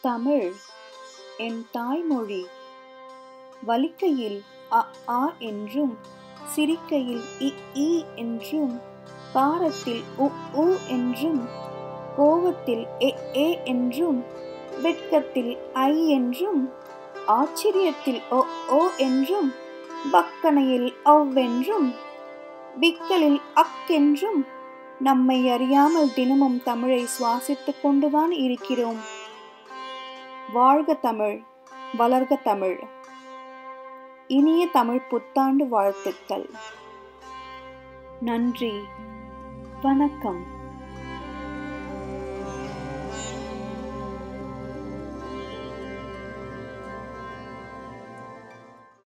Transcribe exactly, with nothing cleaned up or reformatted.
தமிழ் என் தாய்மொழி. வலிக்கையில் அ ஆ என்றும், சிரிக்கையில் இ ஈ என்றும், காரத்தில் உ ஊ என்றும், கோவத்தில் எ ஏ என்றும், வெட்கத்தில் ஐ என்றும், ஆச்சரியத்தில் ஒ ஓ என்றும், பக்கனையில் ஒவ்வென்றும், விக்கலில் அக் என்றும், நம்மை அறியாமல் தினமும் தமிழை சுவாசித்துக் கொண்டுதான் இருக்கிறோம். வாழ்க தமிழ், வளர்க தமிழ். இனிய தமிழ் புத்தாண்டு வாழ்த்துக்கள். நன்றி, வணக்கம்.